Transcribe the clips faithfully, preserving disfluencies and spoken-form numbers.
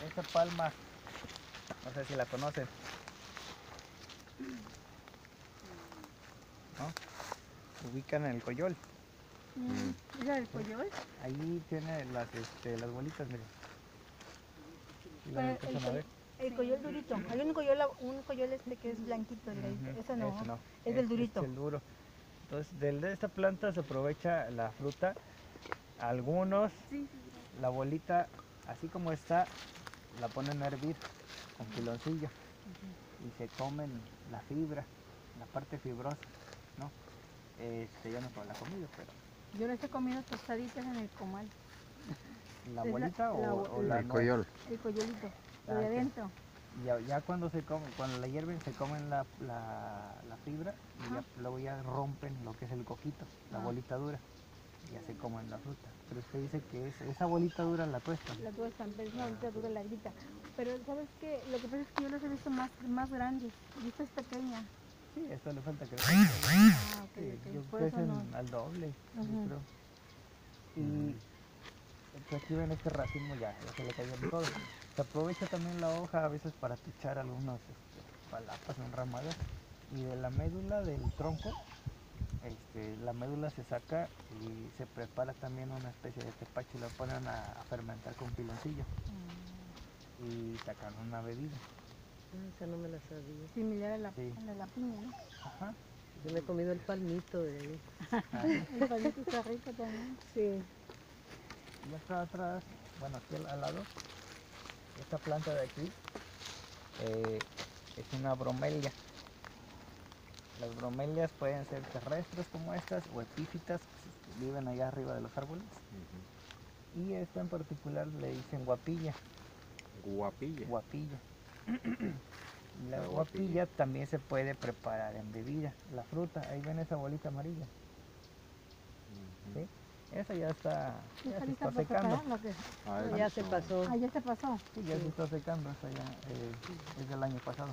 esta palma, no sé si la conocen, ¿no? Ubican el coyol. Mm, ¿Esa del coyol? Ahí tiene las, este, las bolitas, miren. ¿Sí Pero las el, alcanzan a ver? el coyol durito. Hay un coyol, un coyol este que es blanquito, delgadito. Ujú, Ese no, ese no, es es, del durito. es el duro. Entonces, de de esta planta se aprovecha la fruta. Algunos, la bolita, así como está, la ponen a hervir con piloncillo y se comen la fibra, la parte fibrosa, ¿no? Este, yo no la he comido, pero Yo les he comido tostaditas en el comal. ¿la Es bolita la, la, o, o la El nuez? coyol. El coyolito, lo Ah, de ok. adentro. Y ya, ya cuando se come, cuando la hierven se comen la, la, la fibra y ya, luego ya rompen lo que es el coquito, la Ah. bolita dura, y ya se comen la fruta. Pero usted dice que es, esa bolita dura la tuestan. La tuestan, pero es una bolita dura larguita. Pero ¿sabes qué? Lo que pasa es que yo los he visto más, más grandes y esta es pequeña. Sí, esto le falta crecer. Ah, ok, Sí, ok. yo Por crecen eso no. al doble, yo Ujú. creo. Y pues aquí ven este racimo, ya, ya se le cayeron todos. Se aprovecha también la hoja a veces para techar algunos este, palapas o enramadas. Y de la médula del tronco, este, la médula se saca y se prepara también una especie de tepache, lo ponen a, a fermentar con piloncillo y sacan una bebida. Ah, esa no me la sabía. Similar a la, Sí. a la, la piña, ¿no? Ajá. Yo me he comido el palmito de ahí. Ah, El palito está rico también. Sí. y acá atrás, bueno, aquí al, al lado, esta planta de aquí eh, es una bromelia. Las bromelias pueden ser terrestres como estas o epífitas, que viven allá arriba de los árboles. Uh-huh. Y esta en particular le dicen guapilla. Guapilla. Guapilla. La, La guapilla, guapilla también se puede preparar en bebida. La fruta, ahí ven esa bolita amarilla. Uh-huh. ¿Sí? Esa ya está, ya ¿Está se lista está para secando. preparar lo que? Ah, No, ya se pasó. Ah, ya se pasó. Sí, ya Sí. se está secando, esa ya eh, es del año pasado.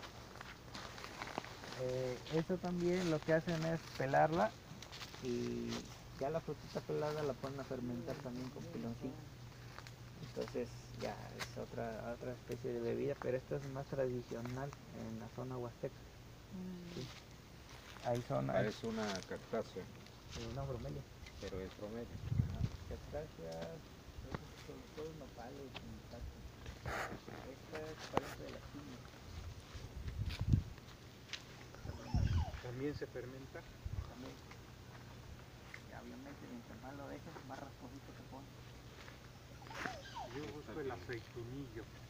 Eh, eso también lo que hacen es pelarla y ya la frutita pelada la ponen a fermentar también con piloncillo. Entonces ya es otra otra especie de bebida, pero esta es más tradicional en la zona huasteca. Mm. Sí. Hay zonas. Ah, es una cactácea. Una bromelia. Pero es bromelia. Cactáceas, sobre todo nopales y cactus. Esta es parte de la piña. ¿También se fermenta? También. Y obviamente mientras más lo dejes, más rasposito se pone. Yo busco el aceitunillo.